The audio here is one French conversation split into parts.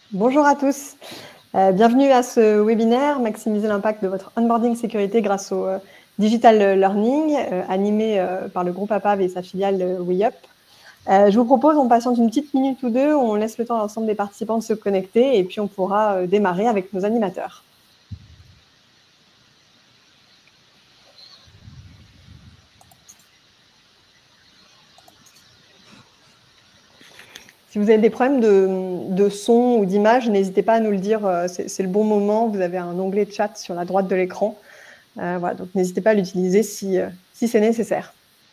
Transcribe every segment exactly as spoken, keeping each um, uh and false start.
Bonjour à tous, euh, bienvenue à ce webinaire « Maximiser l'impact de votre onboarding sécurité grâce au euh, digital learning euh, » animé euh, par le groupe A P A V et sa filiale euh, WeUp. Euh, je vous propose, on patiente une petite minute ou deux, on laisse le temps à l'ensemble des participants de se connecter et puis on pourra euh, démarrer avec nos animateurs. Si vous avez des problèmes de, de son ou d'image, n'hésitez pas à nous le dire, c'est le bon moment. Vous avez un onglet de chat sur la droite de l'écran. Euh, voilà, donc n'hésitez pas à l'utiliser si, euh, si c'est nécessaire.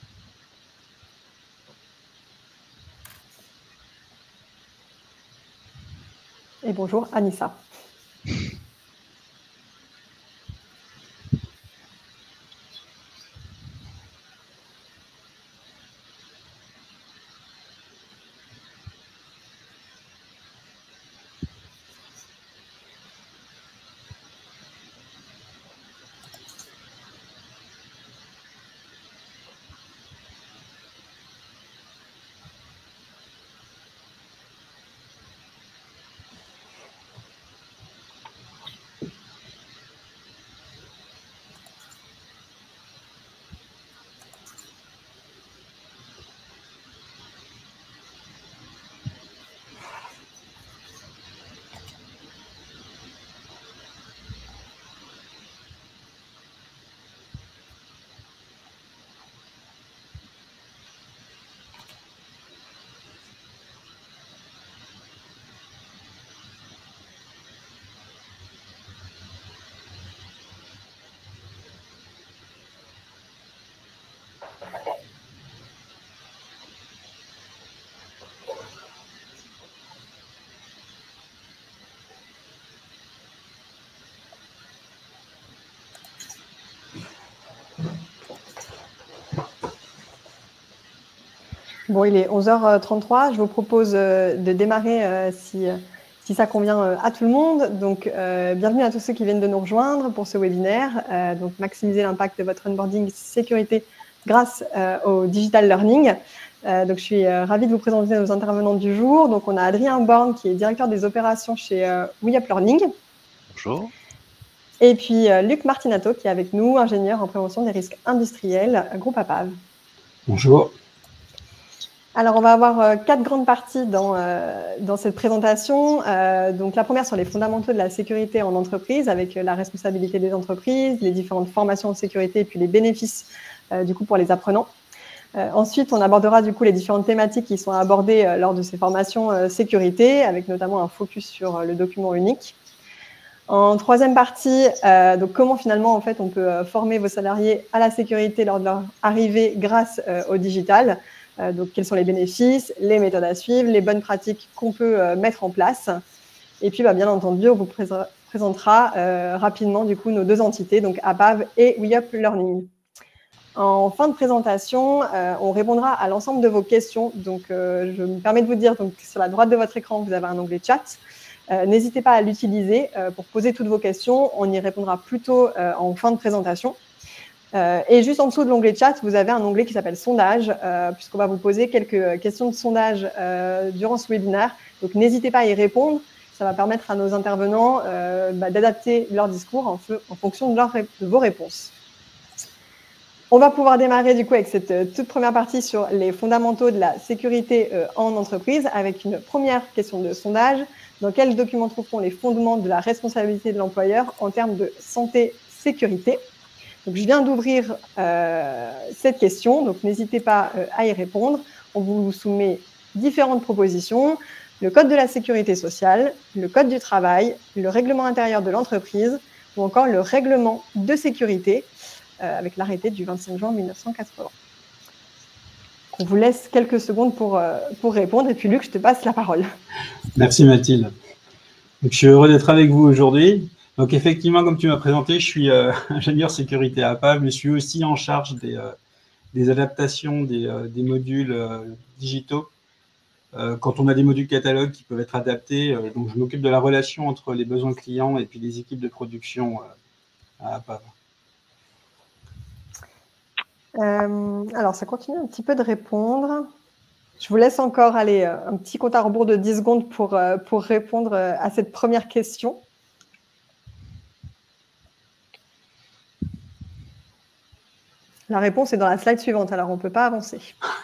Et bonjour Anissa. Bon, il est onze heures trente-trois. Je vous propose euh, de démarrer euh, si, si ça convient euh, à tout le monde. Donc, euh, bienvenue à tous ceux qui viennent de nous rejoindre pour ce webinaire. Euh, donc, maximiser l'impact de votre onboarding sécurité grâce euh, au digital learning. Euh, donc, je suis euh, ravie de vous présenter nos intervenants du jour. Donc, on a Adrien Born qui est directeur des opérations chez euh, WeUp Learning. Bonjour. Et puis, euh, Luc Martinato qui est avec nous, ingénieur en prévention des risques industriels, groupe A P A V. Bonjour. Alors, on va avoir euh, quatre grandes parties dans, euh, dans cette présentation. Euh, donc, la première sur les fondamentaux de la sécurité en entreprise avec euh, la responsabilité des entreprises, les différentes formations en sécurité et puis les bénéfices euh, du coup pour les apprenants. Euh, ensuite, on abordera du coup les différentes thématiques qui sont abordées euh, lors de ces formations euh, sécurité avec notamment un focus sur euh, le document unique. En troisième partie, euh, donc comment finalement en fait on peut euh, former vos salariés à la sécurité lors de leur arrivée grâce euh, au digital. Euh, donc quels sont les bénéfices, les méthodes à suivre, les bonnes pratiques qu'on peut euh, mettre en place. Et puis bah, bien entendu, on vous pré présentera euh, rapidement du coup nos deux entités, donc A P A V et WeUp Learning. En fin de présentation, euh, on répondra à l'ensemble de vos questions. Donc euh, je me permets de vous dire, donc sur la droite de votre écran, vous avez un onglet chat. Euh, N'hésitez pas à l'utiliser euh, pour poser toutes vos questions. On y répondra plutôt euh, en fin de présentation. Euh, et juste en dessous de l'onglet chat, vous avez un onglet qui s'appelle sondage, euh, puisqu'on va vous poser quelques questions de sondage euh, durant ce webinaire. Donc, n'hésitez pas à y répondre. Ça va permettre à nos intervenants euh, bah, d'adapter leur discours en, en fonction de, leur, de vos réponses. On va pouvoir démarrer du coup avec cette euh, toute première partie sur les fondamentaux de la sécurité euh, en entreprise avec une première question de sondage. Dans quel document trouve-t-on les fondements de la responsabilité de l'employeur en termes de santé-sécurité? Donc, je viens d'ouvrir euh, cette question, donc n'hésitez pas euh, à y répondre. On vous soumet différentes propositions, le code de la sécurité sociale, le code du travail, le règlement intérieur de l'entreprise ou encore le règlement de sécurité euh, avec l'arrêté du vingt-cinq juin mille neuf cent quatre-vingts. On vous laisse quelques secondes pour, euh, pour répondre et puis Luc, je te passe la parole. Merci Mathilde. Donc, je suis heureux d'être avec vous aujourd'hui. Donc effectivement, comme tu m'as présenté, je suis euh, ingénieur sécurité à A P A V, mais je suis aussi en charge des, euh, des adaptations des, euh, des modules euh, digitaux. Euh, quand on a des modules catalogues qui peuvent être adaptés, euh, donc je m'occupe de la relation entre les besoins clients et puis les équipes de production euh, à A P A V. Euh, alors, ça continue un petit peu de répondre. Je vous laisse encore aller un petit compte à rebours de dix secondes pour, pour répondre à cette première question. La réponse est dans la slide suivante, alors on ne peut pas avancer.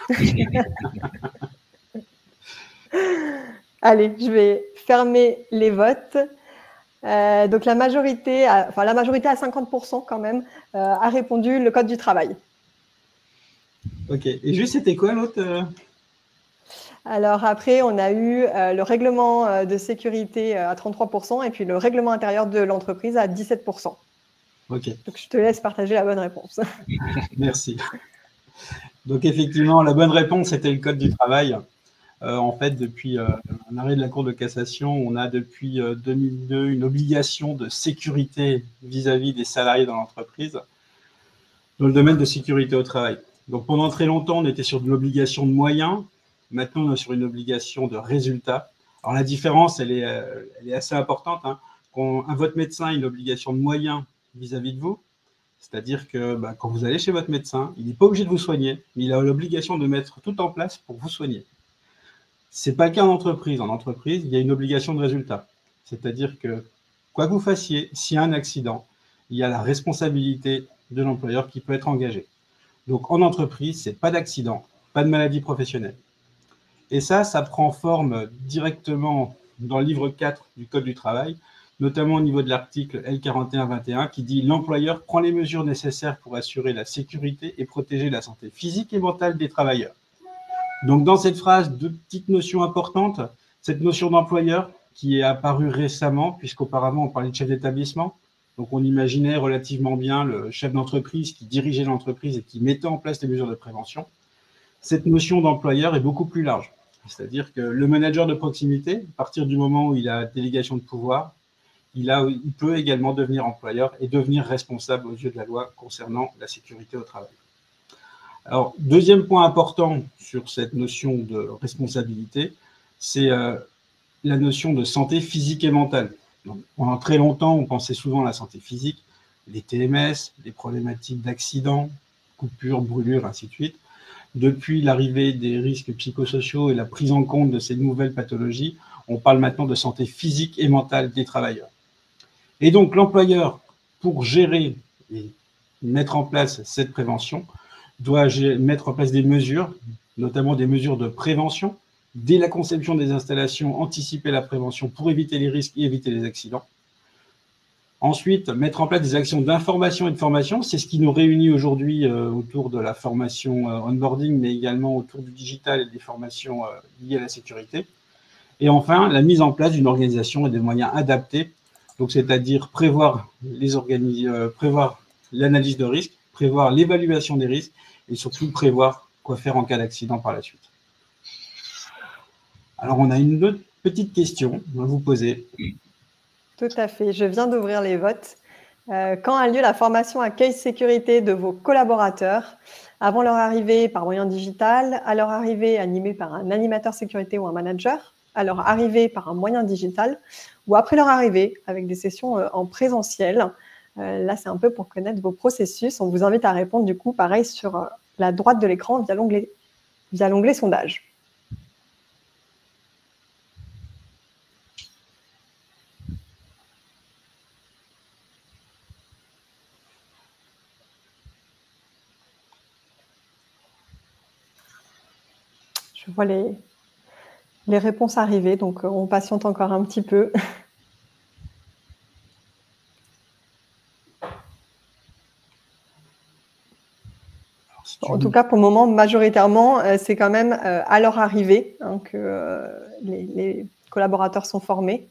Allez, je vais fermer les votes. Euh, donc la majorité, a, enfin la majorité à cinquante pour cent quand même, euh, a répondu le code du travail. Ok. Et juste, c'était quoi l'autre euh... Alors après, on a eu euh, le règlement de sécurité à trente-trois pour cent et puis le règlement intérieur de l'entreprise à dix-sept pour cent. Ok. Donc je te laisse partager la bonne réponse. Merci. Donc effectivement, la bonne réponse était le code du travail. Euh, en fait, depuis euh, un arrêt de la Cour de cassation, on a depuis euh, deux mille deux une obligation de sécurité vis-à-vis des salariés dans l'entreprise dans le domaine de sécurité au travail. Donc pendant très longtemps, on était sur de l'obligation de moyens. Maintenant, on est sur une obligation de résultats. Alors la différence, elle est, euh, elle est assez importante. Hein. Quand un, votre médecin a une obligation de moyens vis-à-vis de vous, c'est-à-dire que bah, quand vous allez chez votre médecin, il n'est pas obligé de vous soigner, mais il a l'obligation de mettre tout en place pour vous soigner. Ce n'est pas le cas en entreprise. En entreprise, il y a une obligation de résultat. C'est-à-dire que, quoi que vous fassiez, s'il y a un accident, il y a la responsabilité de l'employeur qui peut être engagée. Donc, en entreprise, ce n'est pas d'accident, pas de maladie professionnelle. Et ça, ça prend forme directement dans le livre quatre du Code du travail, notamment au niveau de l'article L quarante et un vingt et un, qui dit « L'employeur prend les mesures nécessaires pour assurer la sécurité et protéger la santé physique et mentale des travailleurs. » Donc, dans cette phrase, deux petites notions importantes. Cette notion d'employeur qui est apparue récemment, puisqu'auparavant, on parlait de chef d'établissement. Donc, on imaginait relativement bien le chef d'entreprise qui dirigeait l'entreprise et qui mettait en place les mesures de prévention. Cette notion d'employeur est beaucoup plus large. C'est-à-dire que le manager de proximité, à partir du moment où il a délégation de pouvoir, il, a, il peut également devenir employeur et devenir responsable aux yeux de la loi concernant la sécurité au travail. Alors, deuxième point important sur cette notion de responsabilité, c'est euh, la notion de santé physique et mentale. Donc, pendant très longtemps, on pensait souvent à la santé physique, les T M S, les problématiques d'accidents, coupures, brûlures, ainsi de suite. Depuis l'arrivée des risques psychosociaux et la prise en compte de ces nouvelles pathologies, on parle maintenant de santé physique et mentale des travailleurs. Et donc, l'employeur, pour gérer et mettre en place cette prévention, doit mettre en place des mesures, notamment des mesures de prévention, dès la conception des installations, anticiper la prévention pour éviter les risques et éviter les accidents. Ensuite, mettre en place des actions d'information et de formation, c'est ce qui nous réunit aujourd'hui euh, autour de la formation euh, onboarding, mais également autour du digital et des formations euh, liées à la sécurité. Et enfin, la mise en place d'une organisation et des moyens adaptés, donc c'est-à-dire prévoir les organi- euh, prévoir l'analyse de risque, prévoir l'évaluation des risques, et surtout prévoir quoi faire en cas d'accident par la suite. Alors, on a une autre petite question à vous poser. Tout à fait. Je viens d'ouvrir les votes. Euh, quand a lieu la formation accueil sécurité de vos collaborateurs? Avant leur arrivée par moyen digital, à leur arrivée animée par un animateur sécurité ou un manager, à leur arrivée par un moyen digital, ou après leur arrivée avec des sessions euh, en présentiel. Euh, là, c'est un peu pour connaître vos processus. On vous invite à répondre du coup, pareil, sur euh, la droite de l'écran via l'onglet via l'onglet sondage. Je vois les, les réponses arriver, donc on patiente encore un petit peu. En tout cas, pour le moment, majoritairement, euh, c'est quand même euh, à leur arrivée hein, que euh, les, les collaborateurs sont formés.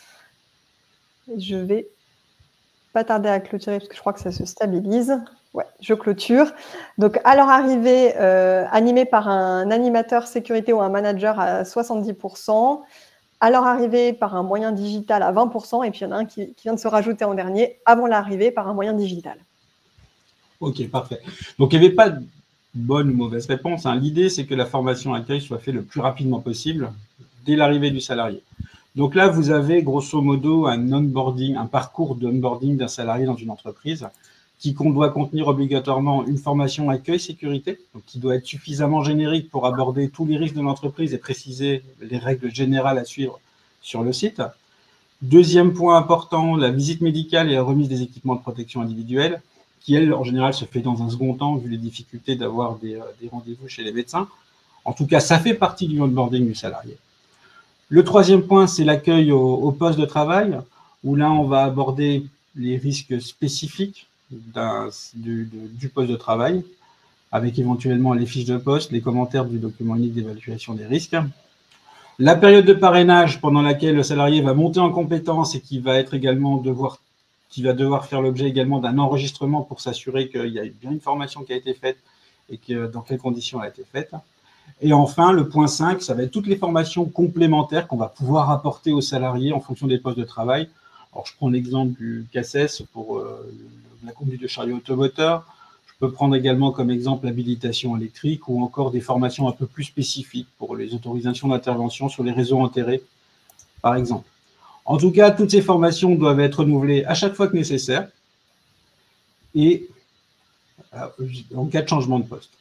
Je vais pas tarder à clôturer parce que je crois que ça se stabilise. Ouais, je clôture. Donc, à leur arrivée, euh, animé par un animateur sécurité ou un manager à soixante-dix pour cent. À leur arrivée par un moyen digital à vingt pour cent. Et puis, il y en a un qui, qui vient de se rajouter en dernier, avant l'arrivée par un moyen digital. Ok, parfait. Donc, il n'y avait pas de bonne ou mauvaise réponse. Hein. L'idée, c'est que la formation accueil soit faite le plus rapidement possible dès l'arrivée du salarié. Donc là, vous avez grosso modo un onboarding, un parcours d'onboarding d'un salarié dans une entreprise. qui doit contenir obligatoirement une formation accueil sécurité, donc qui doit être suffisamment générique pour aborder tous les risques de l'entreprise et préciser les règles générales à suivre sur le site. Deuxième point important, la visite médicale et la remise des équipements de protection individuelle, qui, elle, en général, se fait dans un second temps, vu les difficultés d'avoir des, des rendez-vous chez les médecins. En tout cas, ça fait partie du onboarding du salarié. Le troisième point, c'est l'accueil au, au poste de travail, où là, on va aborder les risques spécifiques du, du poste de travail, avec éventuellement les fiches de poste, les commentaires du document unique d'évaluation des risques. La période de parrainage pendant laquelle le salarié va monter en compétence et qui va être également devoir, qui va devoir faire l'objet également d'un enregistrement pour s'assurer qu'il y a bien une formation qui a été faite et que, dans quelles conditions elle a été faite. Et enfin, le point cinq, ça va être toutes les formations complémentaires qu'on va pouvoir apporter aux salariés en fonction des postes de travail. Alors, je prends l'exemple du C A S E S pour euh, la conduite de chariot automoteur. Je peux prendre également comme exemple l'habilitation électrique ou encore des formations un peu plus spécifiques pour les autorisations d'intervention sur les réseaux enterrés, par exemple. En tout cas, toutes ces formations doivent être renouvelées à chaque fois que nécessaire et en cas de changement de poste.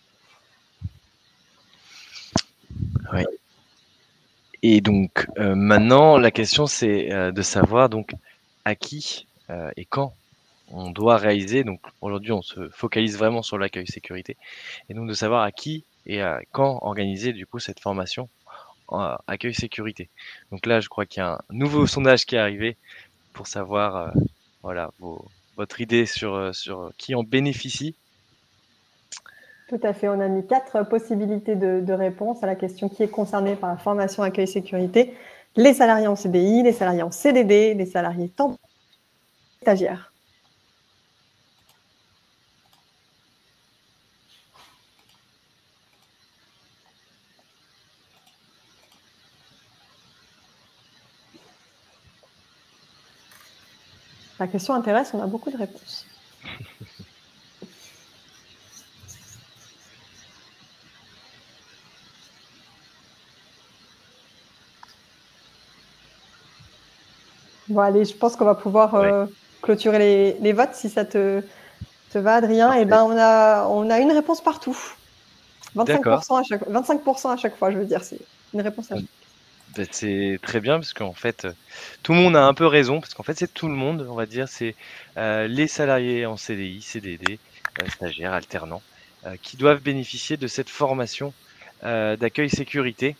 Oui. Et donc, euh, maintenant, la question, c'est euh, de savoir donc à qui euh, et quand on doit réaliser. Donc, aujourd'hui, on se focalise vraiment sur l'accueil sécurité. Et donc, de savoir à qui et à quand organiser, du coup, cette formation en accueil sécurité. Donc là, je crois qu'il y a un nouveau sondage qui est arrivé pour savoir, euh, voilà, vos, votre idée sur, sur qui en bénéficie. Tout à fait. On a mis quatre possibilités de, de réponse à la question qui est concernée par la formation accueil sécurité. Les salariés en C D I, les salariés en C D D, les salariés temporaires, les stagiaires. La question intéresse, on a beaucoup de réponses. Bon, allez, je pense qu'on va pouvoir euh, oui. clôturer les, les votes si ça te, te va, Adrien. Et ben, on a, on a une réponse partout. vingt-cinq pour cent à chaque, vingt-cinq pour cent à chaque fois, je veux dire. C'est une réponse à chaque. C'est très bien parce qu'en fait, tout le monde a un peu raison parce qu'en fait, c'est tout le monde, on va dire, c'est euh, les salariés en C D I, C D D, euh, stagiaires, alternants, euh, qui doivent bénéficier de cette formation euh, d'accueil sécurité.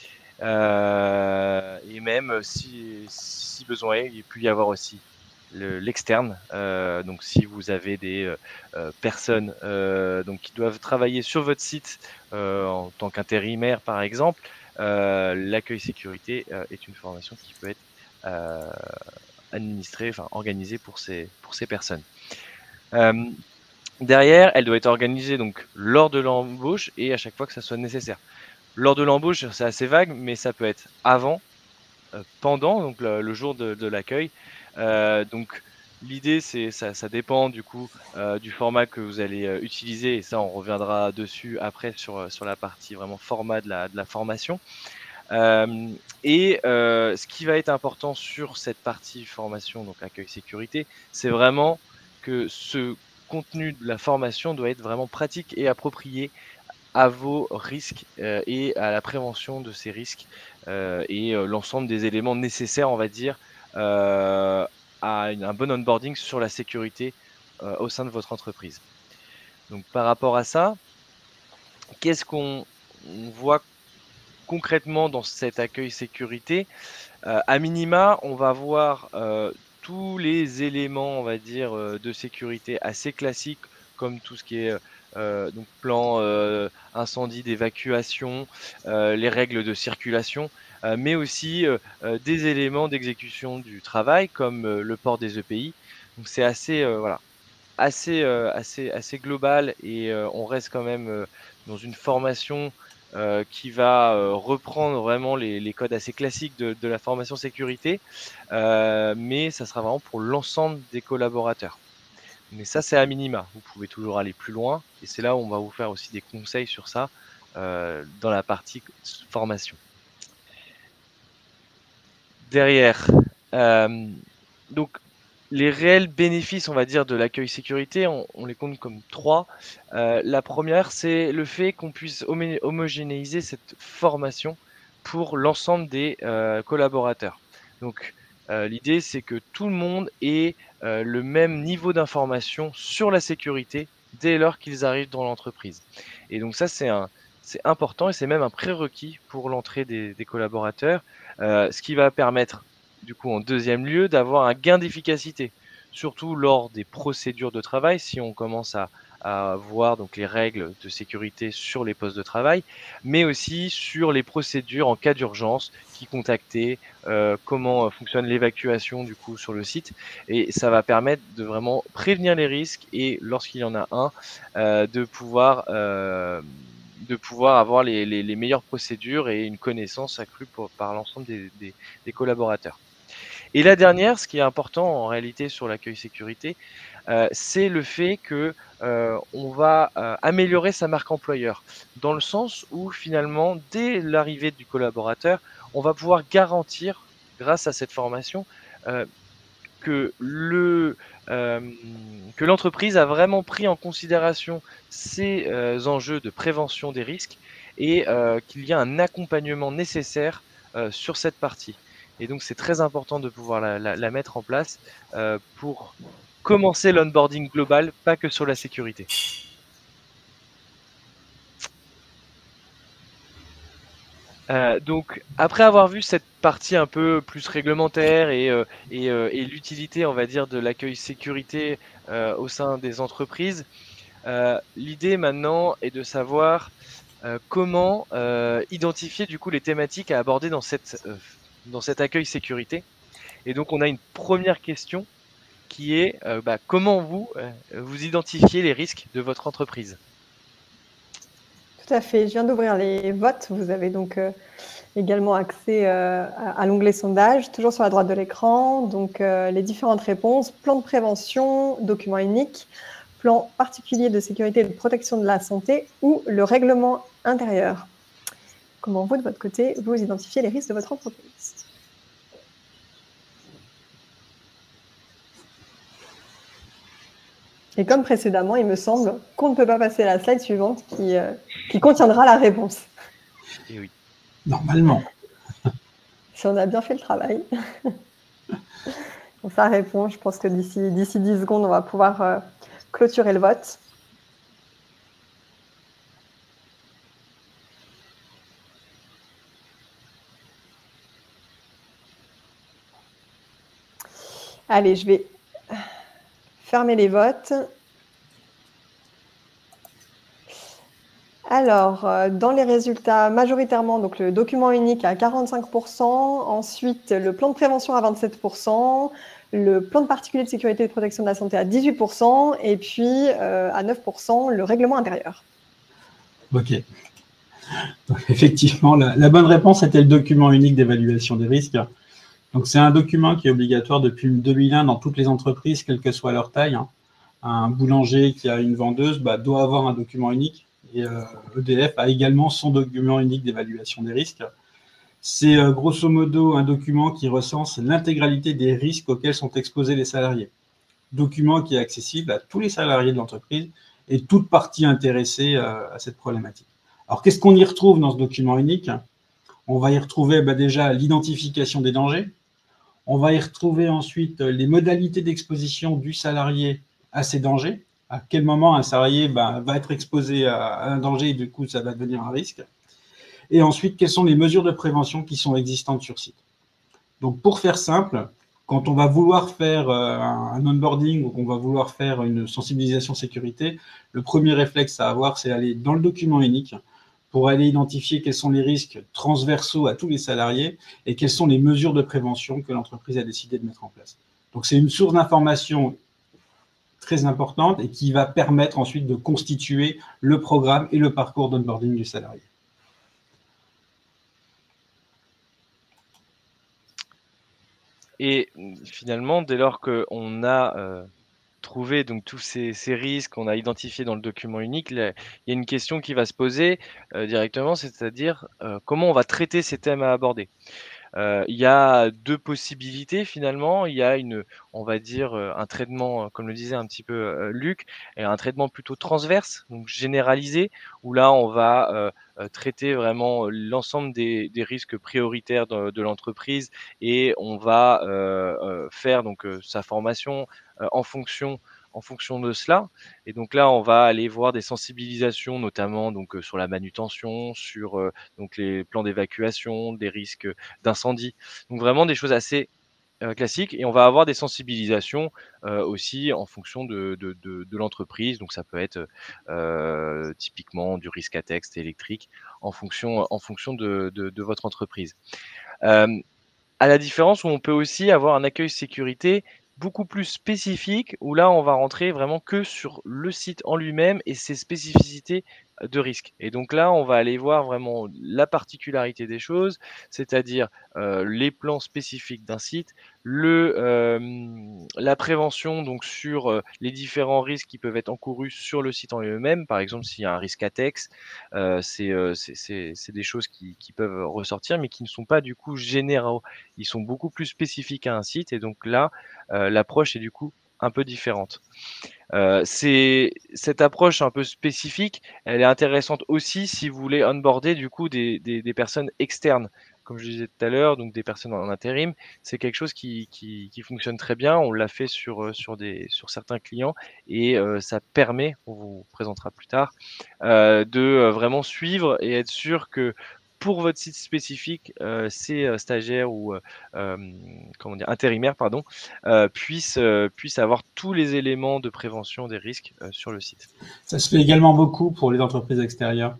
Euh, et même si, si besoin est, il peut y avoir aussi l'externe. Euh, donc, si vous avez des euh, personnes euh, donc, qui doivent travailler sur votre site euh, en tant qu'intérimaire, par exemple, euh, l'accueil sécurité euh, est une formation qui peut être euh, administrée, enfin organisée pour ces, pour ces personnes. Euh, derrière, elle doit être organisée donc lors de l'embauche et à chaque fois que ça soit nécessaire. Lors de l'embauche, c'est assez vague, mais ça peut être avant, euh, pendant, donc le, le jour de, de l'accueil. Euh, donc l'idée, c'est ça, ça dépend du coup euh, du format que vous allez euh, utiliser, et ça, on reviendra dessus après sur sur la partie vraiment format de la de la formation. Euh, et euh, ce qui va être important sur cette partie formation, donc accueil sécurité, c'est vraiment que ce contenu de la formation doit être vraiment pratique et approprié à vos risques euh, et à la prévention de ces risques euh, et euh, l'ensemble des éléments nécessaires, on va dire, euh, à une, un bon onboarding sur la sécurité euh, au sein de votre entreprise. Donc par rapport à ça, qu'est-ce qu'on voit concrètement dans cet accueil sécurité? euh, À minima, on va voir euh, tous les éléments, on va dire, euh, de sécurité assez classiques, comme tout ce qui est euh, donc plan euh, incendie, d'évacuation, euh, les règles de circulation, euh, mais aussi euh, euh, des éléments d'exécution du travail, comme euh, le port des E P I. Donc c'est assez, euh, voilà, assez, euh, assez, assez global et euh, on reste quand même euh, dans une formation euh, qui va euh, reprendre vraiment les, les codes assez classiques de, de la formation sécurité, euh, mais ça sera vraiment pour l'ensemble des collaborateurs. Mais ça, c'est à minima. Vous pouvez toujours aller plus loin et c'est là où on va vous faire aussi des conseils sur ça euh, dans la partie formation. Derrière, euh, donc les réels bénéfices, on va dire, de l'accueil sécurité, on, on les compte comme trois. Euh, la première, c'est le fait qu'on puisse homé- homogénéiser cette formation pour l'ensemble des euh, collaborateurs. Donc, euh, l'idée, c'est que tout le monde ait euh, le même niveau d'information sur la sécurité dès lors qu'ils arrivent dans l'entreprise. Et donc ça, c'est un, c'est important et c'est même un prérequis pour l'entrée des, des collaborateurs, euh, ce qui va permettre du coup, en deuxième lieu, d'avoir un gain d'efficacité, surtout lors des procédures de travail, si on commence à, à voir donc les règles de sécurité sur les postes de travail, mais aussi sur les procédures en cas d'urgence, qui contacter, euh, comment fonctionne l'évacuation du coup sur le site, et ça va permettre de vraiment prévenir les risques et lorsqu'il y en a un, euh, de pouvoir euh, de pouvoir avoir les, les, les meilleures procédures et une connaissance accrue pour, par l'ensemble des, des, des collaborateurs. Et la dernière, ce qui est important en réalité sur l'accueil sécurité, euh, c'est le fait que euh, on va euh, améliorer sa marque employeur, dans le sens où finalement, dès l'arrivée du collaborateur, on va pouvoir garantir, grâce à cette formation, euh, que le euh, que l'entreprise a vraiment pris en considération ces euh, enjeux de prévention des risques et euh, qu'il y a un accompagnement nécessaire euh, sur cette partie. Et donc c'est très important de pouvoir la, la, la mettre en place euh, pour commencer l'onboarding global, pas que sur la sécurité. Euh, donc, après avoir vu cette partie un peu plus réglementaire et, euh, et, euh, et l'utilité, on va dire, de l'accueil sécurité euh, au sein des entreprises, euh, l'idée maintenant est de savoir euh, comment euh, identifier du coup les thématiques à aborder dans cette euh, dans cet accueil sécurité. Et donc, on a une première question qui est euh, bah, comment vous euh, vous identifiez les risques de votre entreprise? Tout à fait. Je viens d'ouvrir les votes. Vous avez donc euh, également accès euh, à, à l'onglet sondage, toujours sur la droite de l'écran. Donc, euh, les différentes réponses, plan de prévention, document unique, plan particulier de sécurité et de protection de la santé ou le règlement intérieur. Comment vous, de votre côté, vous identifiez les risques de votre entreprise? Et comme précédemment, il me semble qu'on ne peut pas passer à la slide suivante qui, euh, qui contiendra la réponse. Et oui. Normalement. Si on a bien fait le travail. Donc ça répond, je pense que d'ici d'ici dix secondes, on va pouvoir euh, clôturer le vote. Allez, je vais fermer les votes. Alors, euh, dans les résultats, majoritairement, donc le document unique à quarante-cinq pour cent, ensuite le plan de prévention à vingt-sept pour cent, le plan de particulier de sécurité et de protection de la santé à dix-huit pour cent, et puis euh, à neuf pour cent, le règlement intérieur. Ok. Donc, effectivement, la, la bonne réponse était le document unique d'évaluation des risques. Donc, c'est un document qui est obligatoire depuis deux mille un dans toutes les entreprises, quelle que soit leur taille. Un boulanger qui a une vendeuse bah, doit avoir un document unique. Et euh, E D F a également son document unique d'évaluation des risques. C'est euh, grosso modo un document qui recense l'intégralité des risques auxquels sont exposés les salariés. Document qui est accessible à tous les salariés de l'entreprise et toute partie intéressée euh, à cette problématique. Alors, qu'est-ce qu'on y retrouve dans ce document unique? On va y retrouver bah, déjà l'identification des dangers. On va y retrouver ensuite les modalités d'exposition du salarié à ces dangers. À quel moment un salarié bah, va être exposé à un danger et du coup, ça va devenir un risque. Et ensuite, quelles sont les mesures de prévention qui sont existantes sur site. Donc, pour faire simple, quand on va vouloir faire un onboarding ou qu'on va vouloir faire une sensibilisation sécurité, le premier réflexe à avoir, c'est aller dans le document unique pour aller identifier quels sont les risques transversaux à tous les salariés et quelles sont les mesures de prévention que l'entreprise a décidé de mettre en place. Donc, c'est une source d'information très importante et qui va permettre ensuite de constituer le programme et le parcours d'onboarding du salarié. Et finalement, dès lors qu'on a euh, trouvé donc tous ces, ces risques qu'on a identifiés dans le document unique, là, il y a une question qui va se poser euh, directement, c'est-à-dire euh, comment on va traiter ces thèmes à aborder. Euh, il y a deux possibilités finalement. Il y a une, on va dire, euh, un traitement, comme le disait un petit peu euh, Luc, et un traitement plutôt transverse, donc généralisé, où là on va euh, euh, traiter vraiment l'ensemble des, des risques prioritaires de, de l'entreprise et on va euh, euh, faire donc euh, sa formation euh, en fonction en fonction de cela. Et donc là, on va aller voir des sensibilisations, notamment donc euh, sur la manutention, sur euh, donc les plans d'évacuation, des risques d'incendie. Donc vraiment des choses assez euh, classiques. Et on va avoir des sensibilisations euh, aussi en fonction de, de, de, de l'entreprise. Donc ça peut être euh, typiquement du risque à texte électrique en fonction, en fonction de, de, de votre entreprise. Euh, à la différence où on peut aussi avoir un accueil sécurité beaucoup plus spécifique, où là, on va rentrer vraiment que sur le site en lui-même et ses spécificités de risque. Et donc là, on va aller voir vraiment la particularité des choses, c'est-à-dire euh, les plans spécifiques d'un site, le, euh, la prévention donc sur euh, les différents risques qui peuvent être encourus sur le site en lui-même. Par exemple, s'il y a un risque A T E X, euh, c'est euh, c'est des choses qui, qui peuvent ressortir, mais qui ne sont pas du coup généraux. Ils sont beaucoup plus spécifiques à un site et donc là, euh, l'approche est du coup un peu différente. Euh, c'est cette approche un peu spécifique, elle est intéressante aussi si vous voulez onboarder du coup des, des, des personnes externes. Comme je disais tout à l'heure, donc des personnes en intérim, c'est quelque chose qui, qui, qui fonctionne très bien. On l'a fait sur, sur, des, sur certains clients et euh, ça permet, on vous présentera plus tard, euh, de euh, vraiment suivre et être sûr que pour votre site spécifique, euh, ces euh, stagiaires ou euh, euh, comment dire, intérimaires pardon, euh, puissent, euh, puissent avoir tous les éléments de prévention des risques euh, sur le site. Ça se fait également beaucoup pour les entreprises extérieures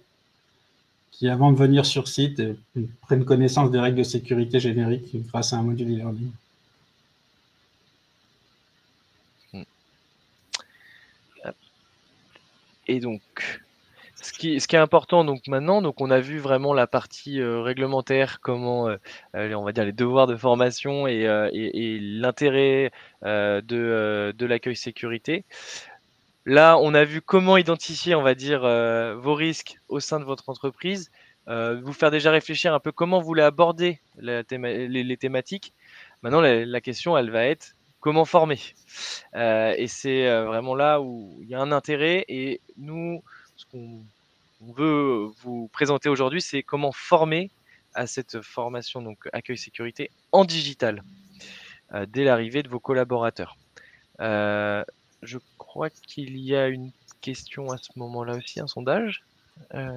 qui, avant de venir sur site, euh, prennent connaissance des règles de sécurité génériques grâce à un module e-learning. Et donc, ce qui, ce qui est important donc maintenant, donc on a vu vraiment la partie euh, réglementaire, comment euh, on va dire les devoirs de formation et, euh, et, et l'intérêt euh, de, euh, de l'accueil sécurité. Là, on a vu comment identifier, on va dire, euh, vos risques au sein de votre entreprise, euh, vous faire déjà réfléchir un peu comment vous voulez aborder la théma les, les thématiques. Maintenant, la, la question, elle va être comment former. Euh, et c'est euh, vraiment là où il y a un intérêt. Et nous, ce qu'on veut vous présenter aujourd'hui, c'est comment former à cette formation donc accueil sécurité en digital euh, dès l'arrivée de vos collaborateurs. Euh, je crois qu'il y a une question à ce moment-là aussi, un sondage. Euh,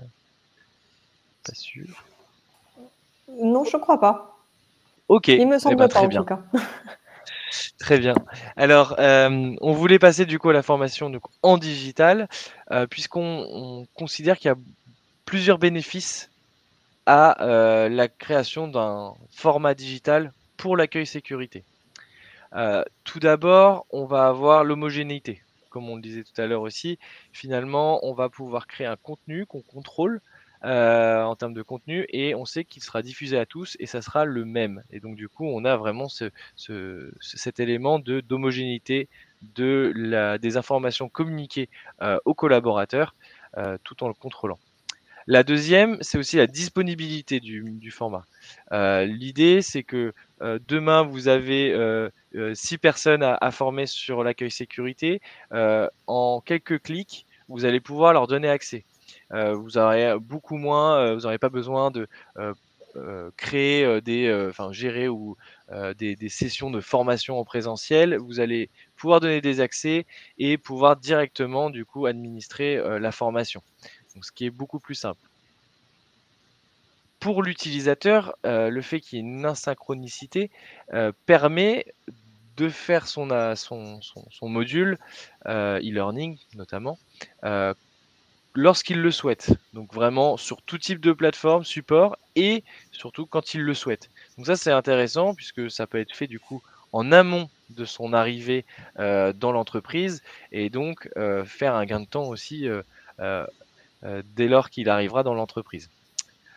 pas sûr. Non, je ne crois pas. Ok. Il me eh semble ben, pas très en bien. tout cas. Très bien. Alors, euh, on voulait passer du coup à la formation donc, en digital, euh, puisqu'on on considère qu'il y a plusieurs bénéfices à euh, la création d'un format digital pour l'accueil sécurité. Euh, tout d'abord, on va avoir l'homogénéité. Comme on le disait tout à l'heure aussi, finalement, on va pouvoir créer un contenu qu'on contrôle euh, en termes de contenu et on sait qu'il sera diffusé à tous et ça sera le même. Et donc, du coup, on a vraiment ce, ce, cet élément de d'homogénéité de la, des informations communiquées euh, aux collaborateurs euh, tout en le contrôlant. La deuxième, c'est aussi la disponibilité du, du format. Euh, L'idée, c'est que euh, demain, vous avez euh, euh, six personnes à, à former sur l'accueil sécurité. Euh, en quelques clics, vous allez pouvoir leur donner accès. Euh, vous aurez beaucoup moins, euh, vous n'aurez pas besoin de euh, euh, créer euh, des, euh, enfin gérer ou euh, des, des sessions de formation en présentiel. Vous allez pouvoir donner des accès et pouvoir directement du coup administrer euh, la formation. Donc, ce qui est beaucoup plus simple. Pour l'utilisateur, euh, le fait qu'il y ait une asynchronicité euh, permet de faire son, euh, son, son, son module euh, e-learning notamment euh, lorsqu'il le souhaite. Donc vraiment sur tout type de plateforme, support et surtout quand il le souhaite. Donc ça c'est intéressant puisque ça peut être fait du coup en amont de son arrivée euh, dans l'entreprise et donc euh, faire un gain de temps aussi euh, euh, euh, dès lors qu'il arrivera dans l'entreprise.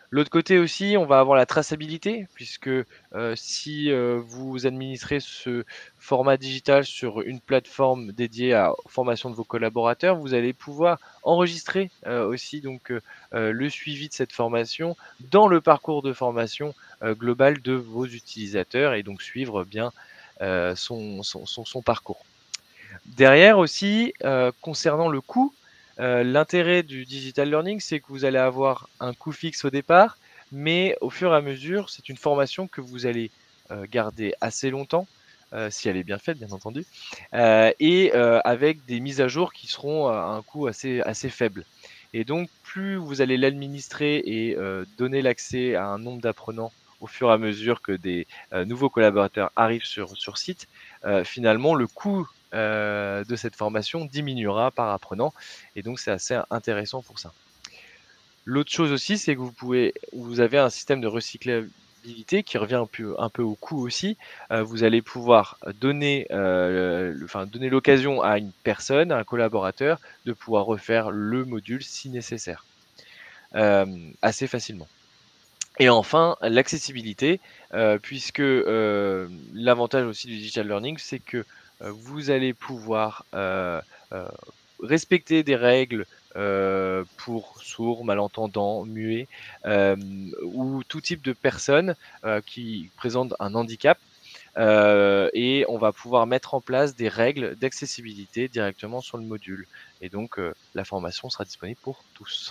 L'autre côté aussi, on va avoir la traçabilité, puisque euh, si euh, vous administrez ce format digital sur une plateforme dédiée à la formation de vos collaborateurs, vous allez pouvoir enregistrer euh, aussi donc euh, euh, le suivi de cette formation dans le parcours de formation euh, global de vos utilisateurs et donc suivre bien euh, son, son, son, son parcours. Derrière aussi, euh, concernant le coût, euh, l'intérêt du digital learning, c'est que vous allez avoir un coût fixe au départ, mais au fur et à mesure, c'est une formation que vous allez euh, garder assez longtemps, euh, si elle est bien faite, bien entendu, euh, et euh, avec des mises à jour qui seront à un coût assez, assez faible. Et donc, plus vous allez l'administrer et euh, donner l'accès à un nombre d'apprenants au fur et à mesure que des euh, nouveaux collaborateurs arrivent sur, sur site, euh, finalement, le coût euh, de cette formation diminuera par apprenant. Et donc, c'est assez intéressant pour ça. L'autre chose aussi, c'est que vous pouvez, vous avez un système de recyclabilité qui revient un peu, un peu au coût aussi. Euh, vous allez pouvoir donner, euh, le, enfin, donner l'occasion à une personne, à un collaborateur, de pouvoir refaire le module si nécessaire, euh, assez facilement. Et enfin, l'accessibilité, euh, puisque euh, l'avantage aussi du digital learning, c'est que euh, vous allez pouvoir euh, euh, respecter des règles euh, pour sourds, malentendants, muets, euh, ou tout type de personnes euh, qui présentent un handicap. Euh, et on va pouvoir mettre en place des règles d'accessibilité directement sur le module. Et donc, euh, la formation sera disponible pour tous.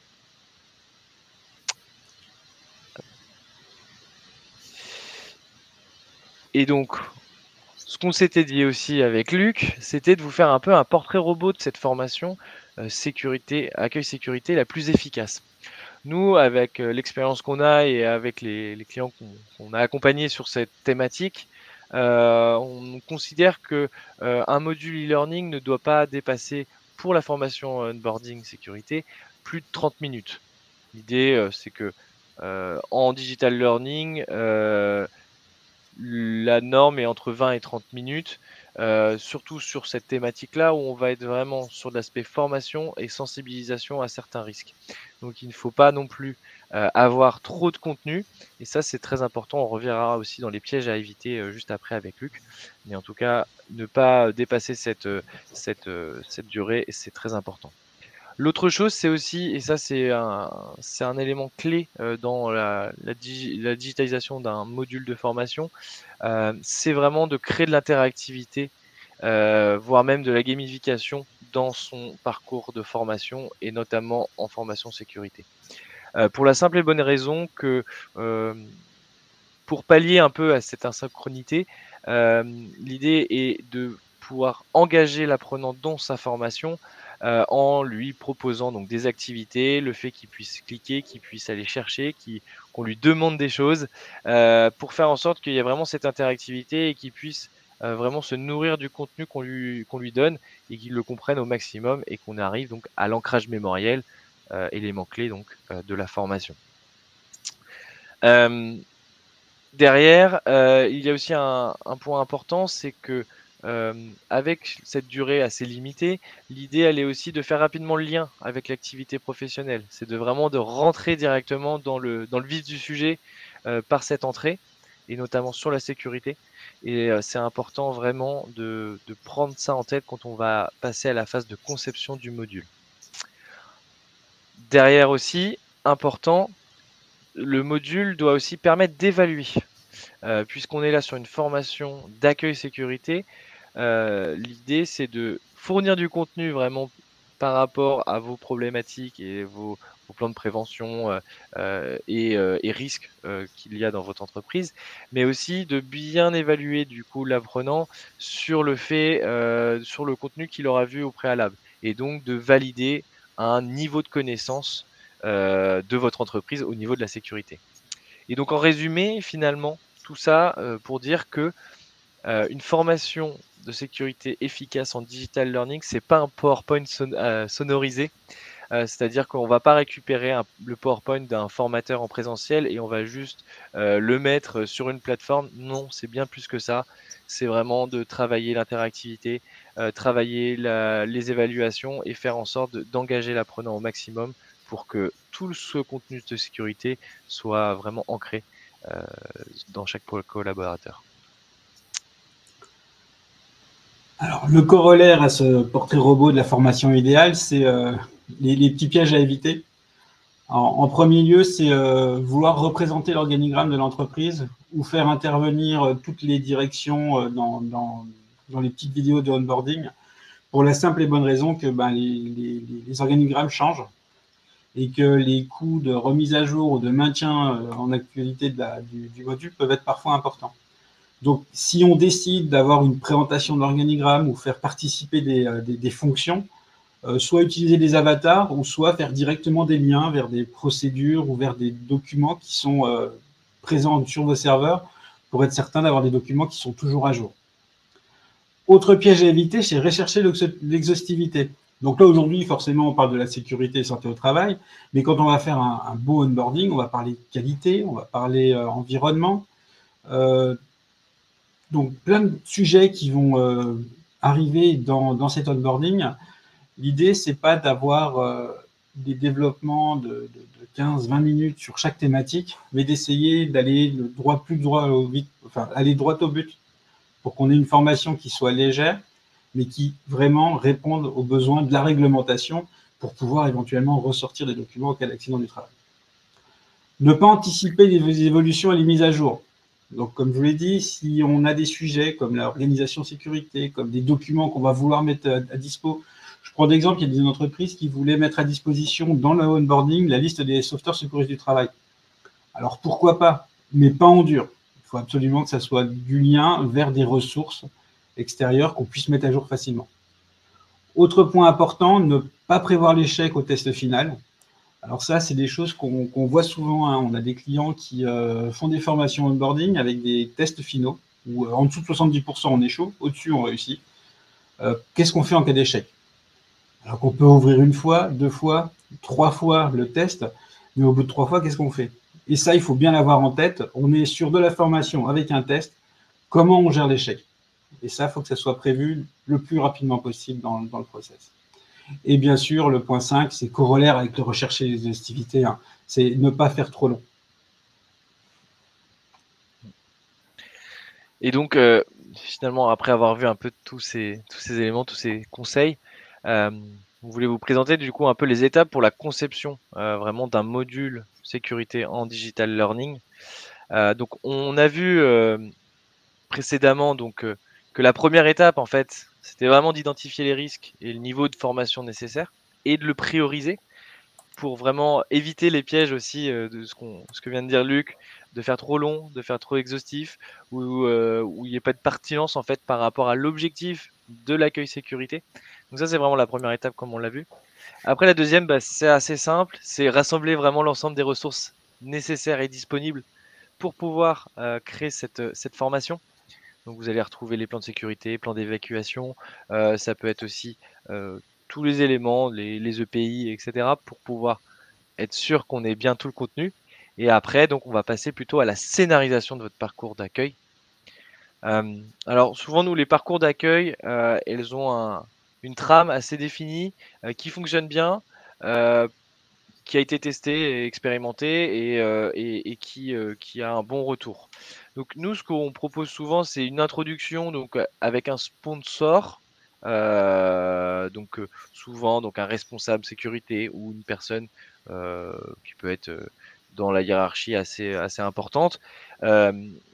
Et donc, ce qu'on s'était dit aussi avec Luc, c'était de vous faire un peu un portrait robot de cette formation euh, sécurité, accueil sécurité la plus efficace. Nous, avec euh, l'expérience qu'on a et avec les, les clients qu'on qu'on a accompagnés sur cette thématique, euh, on considère que euh, un module e-learning ne doit pas dépasser, pour la formation onboarding sécurité, plus de trente minutes. L'idée, euh, c'est que euh, en digital learning, euh, la norme est entre vingt et trente minutes, euh, surtout sur cette thématique-là où on va être vraiment sur l'aspect formation et sensibilisation à certains risques. Donc il ne faut pas non plus euh, avoir trop de contenu, et ça c'est très important, on reviendra aussi dans les pièges à éviter euh, juste après avec Luc, mais en tout cas ne pas dépasser cette, cette, cette durée, c'est très important. L'autre chose, c'est aussi, et ça c'est un, c'est un élément clé euh, dans la, la, digi la digitalisation d'un module de formation, euh, c'est vraiment de créer de l'interactivité, euh, voire même de la gamification dans son parcours de formation et notamment en formation sécurité. Euh, pour la simple et bonne raison que euh, pour pallier un peu à cette asynchronité, euh, l'idée est de pouvoir engager l'apprenant dans sa formation euh, en lui proposant donc des activités, le fait qu'il puisse cliquer, qu'il puisse aller chercher, qu'on lui demande des choses, euh, pour faire en sorte qu'il y ait vraiment cette interactivité et qu'il puisse euh, vraiment se nourrir du contenu qu'on lui, qu'on lui donne et qu'il le comprenne au maximum et qu'on arrive donc à l'ancrage mémoriel, euh, élément clé donc euh, de la formation. Euh, Derrière, euh, il y a aussi un, un point important, c'est que euh, avec cette durée assez limitée, l'idée elle est aussi de faire rapidement le lien avec l'activité professionnelle. C'est de vraiment de rentrer directement dans le dans le vif du sujet euh, par cette entrée et notamment sur la sécurité. Et euh, c'est important vraiment de, de prendre ça en tête quand on va passer à la phase de conception du module. Derrière aussi, important, le module doit aussi permettre d'évaluer. Euh, puisqu'on est là sur une formation d'accueil sécurité, euh, l'idée c'est de fournir du contenu vraiment par rapport à vos problématiques et vos, vos plans de prévention euh, euh, et, euh, et risques euh, qu'il y a dans votre entreprise, mais aussi de bien évaluer du coup l'apprenant sur le fait, euh, sur le contenu qu'il aura vu au préalable, et donc de valider un niveau de connaissance euh, de votre entreprise au niveau de la sécurité. Et donc en résumé, finalement, tout ça euh, pour dire que euh, une formation de sécurité efficace en digital learning, c'est pas un PowerPoint son euh, sonorisé, euh, c'est-à-dire qu'on va pas récupérer un, le PowerPoint d'un formateur en présentiel et on va juste euh, le mettre sur une plateforme. Non, c'est bien plus que ça. C'est vraiment de travailler l'interactivité, euh, travailler la, les évaluations et faire en sorte d'engager l'apprenant au maximum pour que tout ce contenu de sécurité soit vraiment ancré euh, dans chaque collaborateur. Alors, le corollaire à ce portrait robot de la formation idéale, c'est euh, les, les petits pièges à éviter. Alors, en premier lieu, c'est euh, vouloir représenter l'organigramme de l'entreprise ou faire intervenir euh, toutes les directions euh, dans, dans, dans les petites vidéos de onboarding, pour la simple et bonne raison que ben, les, les, les organigrammes changent et que les coûts de remise à jour ou de maintien euh, en actualité de la, du, du module peuvent être parfois importants. Donc, si on décide d'avoir une présentation de l'organigramme ou faire participer des, euh, des, des fonctions, euh, soit utiliser des avatars ou soit faire directement des liens vers des procédures ou vers des documents qui sont euh, présents sur vos serveurs pour être certain d'avoir des documents qui sont toujours à jour. Autre piège à éviter, c'est rechercher l'exhaustivité. Donc là, aujourd'hui, forcément, on parle de la sécurité et santé au travail, mais quand on va faire un, un beau onboarding, on va parler qualité, on va parler euh, environnement, euh, donc plein de sujets qui vont euh, arriver dans, dans cet onboarding. L'idée, c'est pas d'avoir euh, des développements de, de, de quinze à vingt minutes sur chaque thématique, mais d'essayer d'aller droit plus droit au vite, enfin aller droit au but, pour qu'on ait une formation qui soit légère, mais qui vraiment réponde aux besoins de la réglementation pour pouvoir éventuellement ressortir des documents en cas d'accident du travail. Ne pas anticiper les évolutions et les mises à jour. Donc, comme je vous l'ai dit, si on a des sujets comme l'organisation sécurité, comme des documents qu'on va vouloir mettre à, à dispo, je prends d'exemple, il y a des entreprises qui voulaient mettre à disposition dans le onboarding la liste des sauveteurs sécurité du travail. Alors, pourquoi pas, mais pas en dur. Il faut absolument que ça soit du lien vers des ressources extérieures qu'on puisse mettre à jour facilement. Autre point important, ne pas prévoir l'échec au test final. Alors ça, c'est des choses qu'on qu'on voit souvent. Hein. On a des clients qui euh, font des formations onboarding avec des tests finaux, où euh, en dessous de soixante-dix pour cent on échoue, au-dessus on réussit. Euh, Qu'est-ce qu'on fait en cas d'échec? Alors qu'on peut ouvrir une fois, deux fois, trois fois le test, mais au bout de trois fois, qu'est-ce qu'on fait? Et ça, il faut bien l'avoir en tête. On est sur de la formation avec un test. Comment on gère l'échec? Et ça, il faut que ça soit prévu le plus rapidement possible dans, dans le process. Et bien sûr, le point cinq, c'est corollaire avec le rechercher l'exhaustivité, hein, c'est ne pas faire trop long. Et donc, euh, finalement, après avoir vu un peu tous ces, tous ces éléments, tous ces conseils, euh, vous voulez vous présenter du coup un peu les étapes pour la conception euh, vraiment d'un module sécurité en digital learning. Euh, donc, on a vu euh, précédemment donc euh, que la première étape, en fait, c'était vraiment d'identifier les risques et le niveau de formation nécessaire et de le prioriser pour vraiment éviter les pièges aussi euh, de ce, qu'on, ce que vient de dire Luc, de faire trop long, de faire trop exhaustif, ou euh, où il n'y ait pas de pertinence en fait par rapport à l'objectif de l'accueil sécurité. Donc ça c'est vraiment la première étape comme on l'a vu. Après la deuxième, bah, c'est assez simple, c'est rassembler vraiment l'ensemble des ressources nécessaires et disponibles pour pouvoir euh, créer cette, cette formation. Donc vous allez retrouver les plans de sécurité, plans d'évacuation, euh, ça peut être aussi euh, tous les éléments, les, les E P I, et cetera pour pouvoir être sûr qu'on ait bien tout le contenu. Et après, donc on va passer plutôt à la scénarisation de votre parcours d'accueil. Euh, alors souvent nous les parcours d'accueil, euh, elles ont un, une trame assez définie euh, qui fonctionne bien, euh, qui a été testé et expérimenté et, euh, et, et qui, euh, qui a un bon retour. Donc nous, ce qu'on propose souvent, c'est une introduction donc avec un sponsor, euh, donc euh, souvent donc un responsable sécurité ou une personne euh, qui peut être euh, dans la hiérarchie assez assez importante. Euh,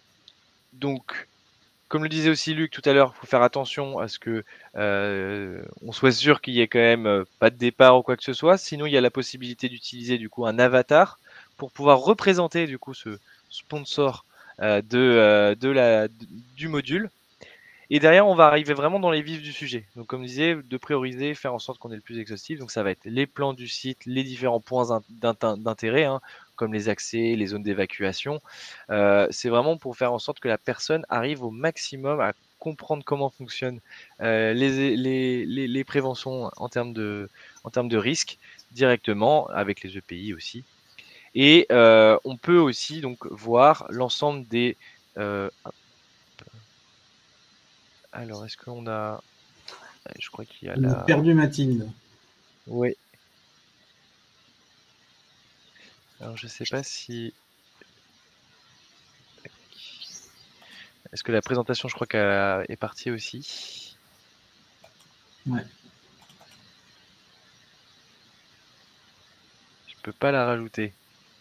donc comme le disait aussi Luc tout à l'heure, il faut faire attention à ce que euh, on soit sûr qu'il y ait quand même euh, pas de départ ou quoi que ce soit. Sinon, il y a la possibilité d'utiliser du coup un avatar pour pouvoir représenter du coup ce sponsor euh, de, euh, de la, du module. Et derrière, on va arriver vraiment dans les vifs du sujet. Donc, comme je disais, de prioriser, faire en sorte qu'on ait le plus exhaustif. Donc, ça va être les plans du site, les différents points d'intérêt, hein, comme les accès, les zones d'évacuation. Euh, c'est vraiment pour faire en sorte que la personne arrive au maximum à comprendre comment fonctionnent euh, les, les, les, les préventions en termes de, en termes de risque directement avec les E P I aussi. Et euh, on peut aussi donc voir l'ensemble des euh, alors, est-ce qu'on a... Je crois qu'il y a On a la... perdu Mathilde. Oui. Alors, je sais pas si... Est-ce que la présentation, je crois qu'elle est partie aussi? Ouais. Je peux pas la rajouter.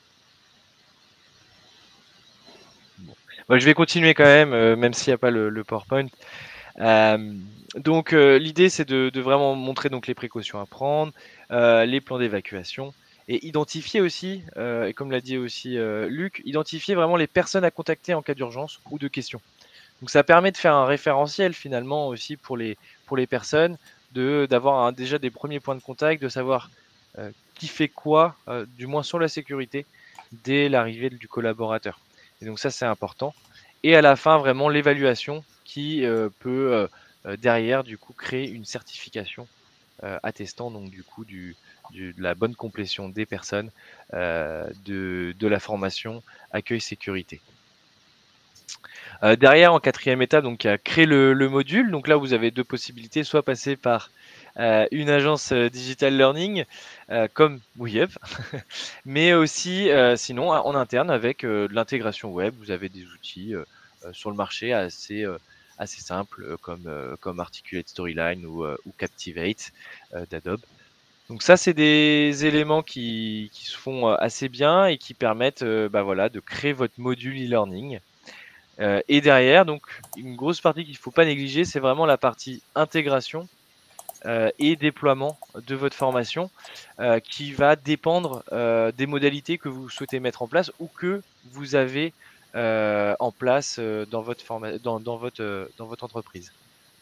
Bon. Bon, je vais continuer quand même, euh, même s'il n'y a pas le, le PowerPoint. Euh, donc, euh, l'idée, c'est de, de vraiment montrer donc les précautions à prendre, euh, les plans d'évacuation, et identifier aussi, euh, et comme l'a dit aussi euh, Luc, identifier vraiment les personnes à contacter en cas d'urgence ou de questions. Donc, ça permet de faire un référentiel finalement aussi pour les, pour les personnes, de d'avoir un- déjà des premiers points de contact, de savoir euh, qui fait quoi, euh, du moins sur la sécurité, dès l'arrivée du collaborateur. Et donc ça, c'est important. Et à la fin, vraiment l'évaluation qui euh, peut euh, euh, derrière du coup créer une certification euh, attestant donc du coup du, du- de la bonne complétion des personnes euh, de, de la formation accueil sécurité. Euh, derrière, en quatrième étape, donc, il y a créer le, le module. Donc là, vous avez deux possibilités, soit passer par euh, une agence euh, digital learning euh, comme WeUp, mais aussi euh, sinon en interne avec euh, de l'intégration web. Vous avez des outils euh, euh, sur le marché assez euh, assez simples euh, comme euh, comme Articulate Storyline ou, euh, ou Captivate euh, d'Adobe. Donc ça, c'est des éléments qui, qui se font euh, assez bien et qui permettent euh, bah voilà, de créer votre module e-learning. Euh, et derrière, donc, une grosse partie qu'il ne faut pas négliger, c'est vraiment la partie intégration euh, et déploiement de votre formation euh, qui va dépendre euh, des modalités que vous souhaitez mettre en place ou que vous avez euh, en place euh, dans, votre forma dans, dans, votre, euh, dans votre entreprise.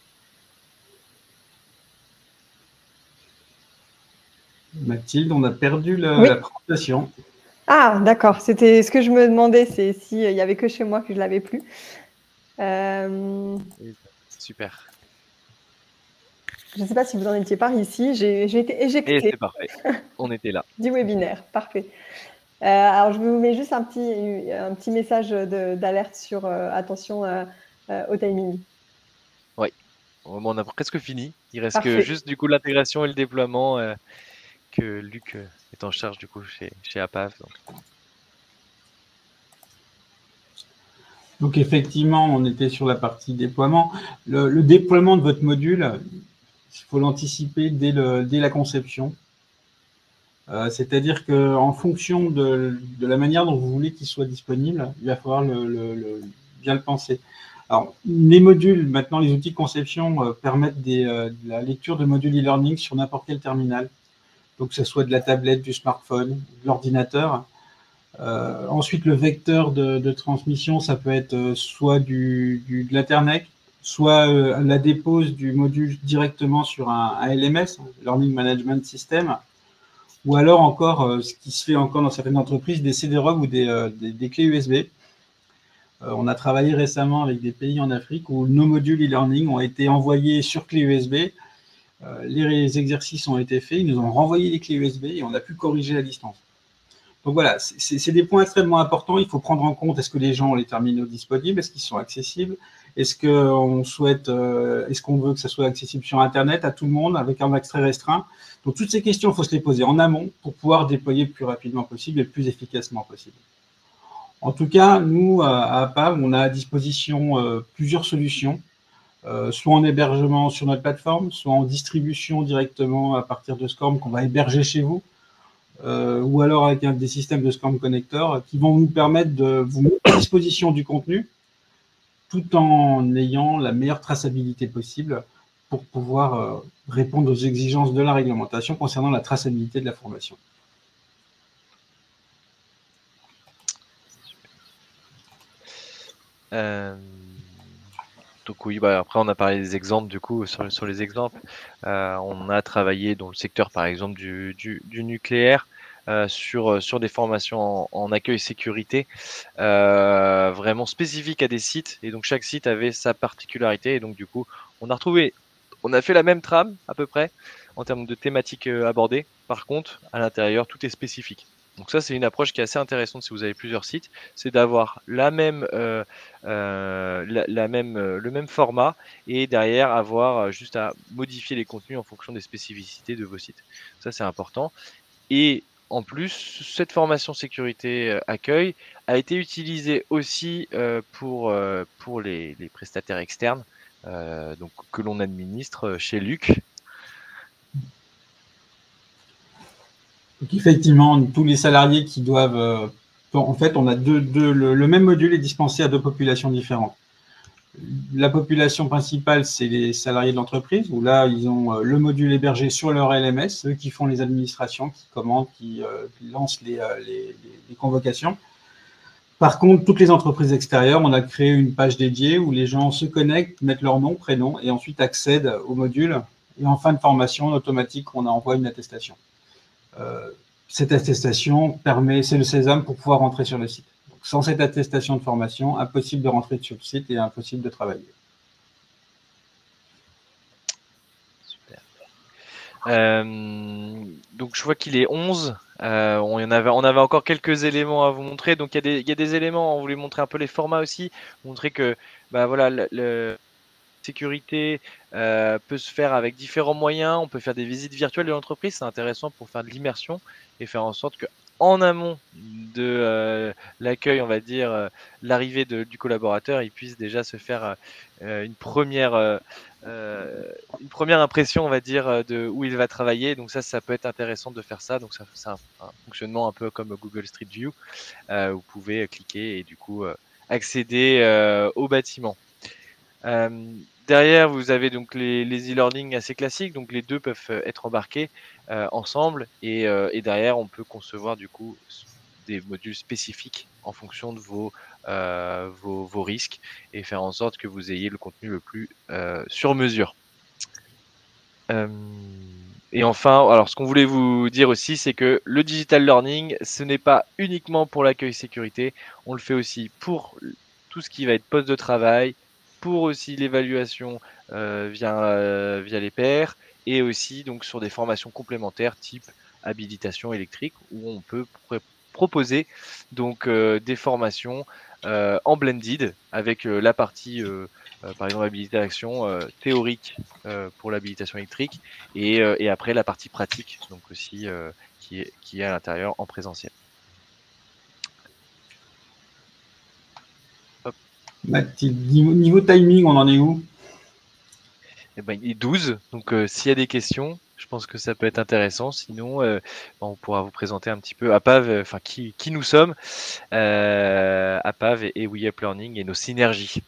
Mathilde, on a perdu la, Oui. la présentation. Ah, d'accord. C'était ce que je me demandais, c'est s'il y avait que chez moi que je l'avais plus. Euh, Super. je ne sais pas si vous en étiez par ici. J'ai été Et éjectée c'est parfait. On était là. du webinaire. Parfait. Euh, alors, je vous mets juste un petit, un petit message d'alerte sur euh, attention euh, euh, au timing. Oui. On a presque fini. Il reste que Parfait. juste du coup l'intégration et le déploiement euh, que Luc euh, est en charge du coup chez, chez APAV. Donc. Donc effectivement, on était sur la partie déploiement. Le, le déploiement de votre module, il faut l'anticiper dès, le, dès la conception. Euh, C'est-à-dire qu'en fonction de, de la manière dont vous voulez qu'il soit disponible, il va falloir le, le, le, bien le penser. Alors, les modules, maintenant, les outils de conception euh, permettent des, euh, de la lecture de modules e-learning sur n'importe quel terminal. Donc, que ce soit de la tablette, du smartphone, de l'ordinateur. Euh, ensuite, le vecteur de, de transmission, ça peut être euh, soit du, du, de l'Internet, soit euh, la dépose du module directement sur un, un L M S, Learning Management System, ou alors encore, euh, ce qui se fait encore dans certaines entreprises, des C D-ROM ou des, euh, des, des clés U S B. Euh, on a travaillé récemment avec des pays en Afrique où nos modules e-learning ont été envoyés sur clé U S B. Euh, les exercices ont été faits, ils nous ont renvoyé les clés U S B et on a pu corriger à distance. Donc voilà, c'est des points extrêmement importants. Il faut prendre en compte, est-ce que les gens ont les terminaux disponibles, est-ce qu'ils sont accessibles, est-ce qu'on souhaite, euh, est-ce qu'on veut que ça soit accessible sur Internet à tout le monde avec un accès restreint. Donc toutes ces questions, il faut se les poser en amont pour pouvoir déployer le plus rapidement possible et le plus efficacement possible. En tout cas, nous, à APAV, on a à disposition euh, plusieurs solutions, euh, soit en hébergement sur notre plateforme, soit en distribution directement à partir de SCORM qu'on va héberger chez vous. Euh, ou alors avec un, des systèmes de SCORM connecteurs qui vont nous permettre de vous mettre à disposition du contenu tout en ayant la meilleure traçabilité possible pour pouvoir euh, répondre aux exigences de la réglementation concernant la traçabilité de la formation. Euh... Donc oui, bah après on a parlé des exemples du coup sur, sur les exemples. Euh, on a travaillé dans le secteur par exemple du, du, du nucléaire euh, sur, sur des formations en, en accueil sécurité euh, vraiment spécifiques à des sites et donc chaque site avait sa particularité et donc du coup on a retrouvé, on a fait la même trame à peu près en termes de thématiques euh, abordées. Par contre à l'intérieur tout est spécifique. Donc ça, c'est une approche qui est assez intéressante si vous avez plusieurs sites, c'est d'avoir la même, euh, euh, la, la même, euh, le même format et derrière avoir euh, juste à modifier les contenus en fonction des spécificités de vos sites. Ça, c'est important. Et en plus, cette formation sécurité euh, accueil a été utilisée aussi euh, pour, euh, pour les, les prestataires externes euh, donc, que l'on administre chez Luc. Donc, effectivement, tous les salariés qui doivent… Euh, en fait, on a deux, deux le, le même module est dispensé à deux populations différentes. La population principale, c'est les salariés de l'entreprise, où là, ils ont euh, le module hébergé sur leur L M S, eux qui font les administrations, qui commandent, qui, euh, qui lancent les, euh, les, les convocations. Par contre, toutes les entreprises extérieures, on a créé une page dédiée où les gens se connectent, mettent leur nom, prénom, et ensuite accèdent au module. Et en fin de formation, en automatique, on envoie une attestation. Euh, cette attestation permet, c'est le sésame pour pouvoir rentrer sur le site. Donc, sans cette attestation de formation, impossible de rentrer sur le site et impossible de travailler. Super. Euh, donc je vois qu'il est onze. Euh, on, y en avait, on avait encore quelques éléments à vous montrer. Donc il y a des, il y a des éléments, on voulait montrer un peu les formats aussi, montrer que bah, voilà, le, le sécurité euh, peut se faire avec différents moyens. On peut faire des visites virtuelles de l'entreprise, c'est intéressant pour faire de l'immersion et faire en sorte que en amont de euh, l'accueil, on va dire, euh, l'arrivée du collaborateur, il puisse déjà se faire euh, une première euh, euh, une première impression, on va dire, de où il va travailler. Donc ça, ça peut être intéressant de faire ça. Donc ça, c'est un, un fonctionnement un peu comme Google Street View. Euh, vous pouvez cliquer et du coup euh, accéder euh, au bâtiment. Euh, derrière, vous avez donc les, les e-learning assez classiques, donc les deux peuvent être embarqués euh, ensemble et, euh, et derrière, on peut concevoir du coup des modules spécifiques en fonction de vos, euh, vos, vos risques et faire en sorte que vous ayez le contenu le plus euh, sur mesure. Euh, et enfin, alors ce qu'on voulait vous dire aussi, c'est que le digital learning, ce n'est pas uniquement pour l'accueil sécurité, on le fait aussi pour tout ce qui va être poste de travail, pour aussi l'évaluation euh, via, euh, via les pairs et aussi donc sur des formations complémentaires type habilitation électrique où on peut pr proposer donc euh, des formations euh, en blended avec euh, la partie euh, euh, par exemple habilitation euh, théorique euh, pour l'habilitation électrique et, euh, et après la partie pratique donc aussi euh, qui est, qui est à l'intérieur en présentiel. Mathilde, niveau, niveau timing, on en est où? Eh ben, il est douze, donc euh, s'il y a des questions, je pense que ça peut être intéressant. Sinon, euh, on pourra vous présenter un petit peu APAV, enfin qui, qui nous sommes, euh, APAV et, et WeUp Learning et nos synergies.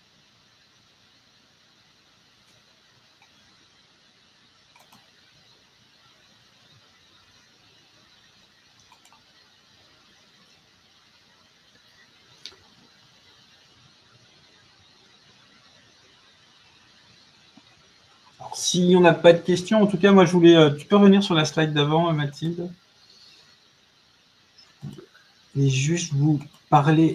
Si on n'a pas de questions, en tout cas, moi, je voulais… Euh, tu peux revenir sur la slide d'avant, Mathilde? Et juste vous parler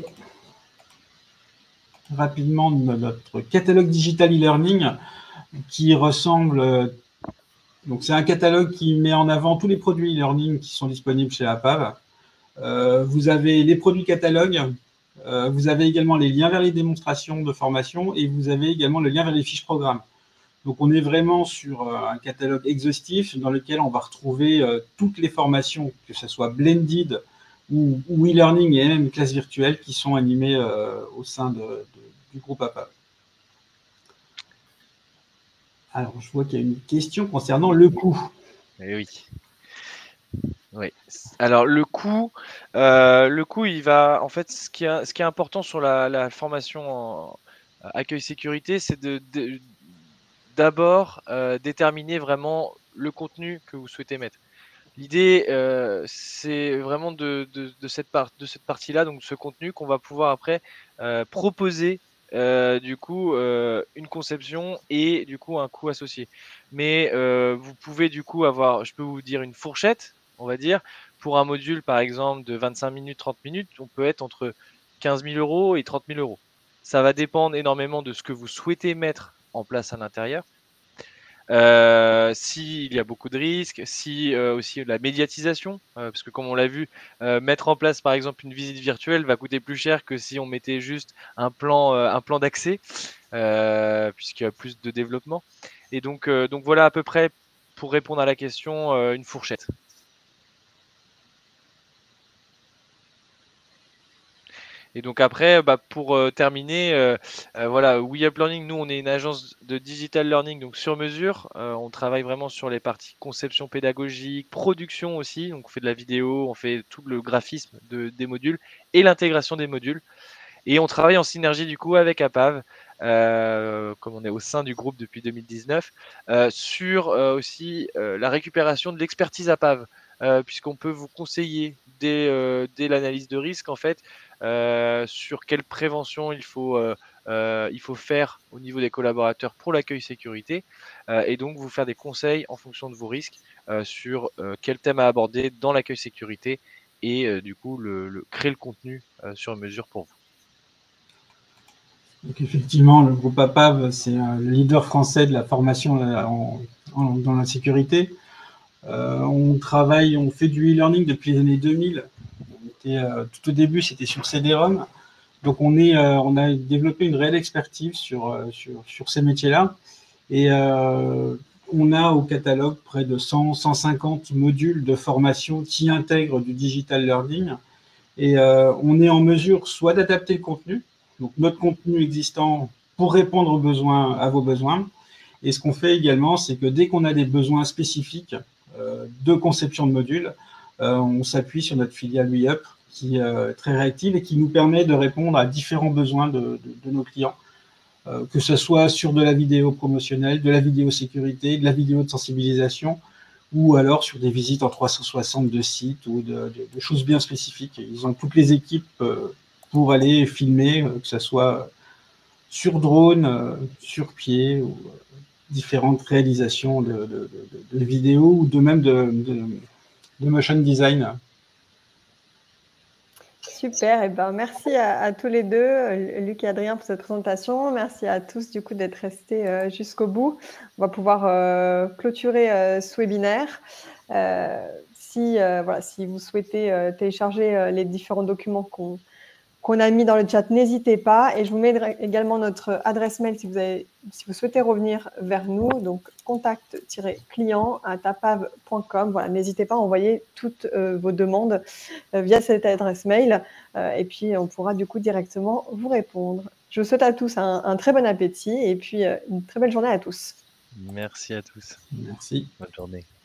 rapidement de notre catalogue digital e-learning qui ressemble… Euh, donc, c'est un catalogue qui met en avant tous les produits e-learning qui sont disponibles chez APAV. Euh, vous avez les produits catalogues, euh, vous avez également les liens vers les démonstrations de formation et vous avez également le lien vers les fiches programmes. Donc, on est vraiment sur euh, un catalogue exhaustif dans lequel on va retrouver euh, toutes les formations, que ce soit blended ou, ou e-learning et même classes virtuelles qui sont animées euh, au sein de, de, du groupe APAV. Alors, je vois qu'il y a une question concernant le coût. Eh oui. Oui. Alors le coût, euh, le coût, il va, en fait, ce qui est, ce qui est important sur la, la formation en accueil sécurité, c'est de, de d'abord euh, déterminer vraiment le contenu que vous souhaitez mettre. L'idée, euh, c'est vraiment de, de, de cette, part, de cette partie-là, donc ce contenu qu'on va pouvoir après euh, proposer euh, du coup euh, une conception et du coup un coût associé. Mais euh, vous pouvez du coup avoir, je peux vous dire une fourchette, on va dire, pour un module par exemple de vingt-cinq minutes, trente minutes, on peut être entre quinze mille euros et trente mille euros. Ça va dépendre énormément de ce que vous souhaitez mettre en place à l'intérieur. Euh, s'il y a beaucoup de risques, si euh, aussi la médiatisation, euh, parce que comme on l'a vu, euh, mettre en place par exemple une visite virtuelle va coûter plus cher que si on mettait juste un plan, euh, un plan d'accès, euh, puisqu'il y a plus de développement. Et donc, euh, donc voilà à peu près pour répondre à la question, euh, une fourchette. Et donc après, bah, pour euh, terminer, euh, euh, voilà, WeUp Learning, nous, on est une agence de digital learning, donc sur mesure. Euh, on travaille vraiment sur les parties conception pédagogique, production aussi. Donc on fait de la vidéo, on fait tout le graphisme de, des modules et l'intégration des modules. Et on travaille en synergie du coup avec APAV, euh, comme on est au sein du groupe depuis deux mille dix-neuf, euh, sur euh, aussi euh, la récupération de l'expertise APAV, euh, puisqu'on peut vous conseiller dès, euh, dès l'analyse de risque en fait euh, sur quelle prévention il faut, euh, euh, il faut faire au niveau des collaborateurs pour l'accueil sécurité, euh, et donc vous faire des conseils en fonction de vos risques euh, sur euh, quel thème à aborder dans l'accueil sécurité et euh, du coup le, le, créer le contenu euh, sur mesure pour vous. Donc effectivement, le groupe APAV, c'est le leader français de la formation en, en, dans la sécurité. Euh, on travaille, on fait du e-learning depuis les années deux mille. On était, euh, tout au début, c'était sur C D ROM. Donc on, est, euh, on a développé une réelle expertise sur, euh, sur, sur ces métiers-là. Et euh, on a au catalogue près de cent, cent cinquante modules de formation qui intègrent du digital learning. Et euh, on est en mesure soit d'adapter le contenu, donc notre contenu existant pour répondre aux besoins, à vos besoins. Et ce qu'on fait également, c'est que dès qu'on a des besoins spécifiques euh, de conception de modules, euh, on s'appuie sur notre filiale WeUp qui est euh, très réactive et qui nous permet de répondre à différents besoins de, de, de nos clients, euh, que ce soit sur de la vidéo promotionnelle, de la vidéo sécurité, de la vidéo de sensibilisation, ou alors sur des visites en trois cent soixante de sites ou de, de, de choses bien spécifiques. Ils ont toutes les équipes euh, pour aller filmer, euh, que ce soit sur drone, euh, sur pied, ou euh, différentes réalisations de, de, de, de vidéos ou de même de, de, de motion design. Super, et ben merci à, à tous les deux, Luc et Adrien, pour cette présentation. Merci à tous du coup d'être restés euh, jusqu'au bout. On va pouvoir euh, clôturer euh, ce webinaire. Euh, si, euh, voilà, si vous souhaitez euh, télécharger euh, les différents documents qu'on qu'on a mis dans le chat, n'hésitez pas. Et je vous mets également notre adresse mail si vous, avez, si vous souhaitez revenir vers nous. Donc, contact-client à tapav point com. Voilà, n'hésitez pas à envoyer toutes euh, vos demandes euh, via cette adresse mail. Euh, et puis, on pourra du coup directement vous répondre. Je vous souhaite à tous un, un très bon appétit et puis euh, une très belle journée à tous. Merci à tous. Merci. Bonne journée.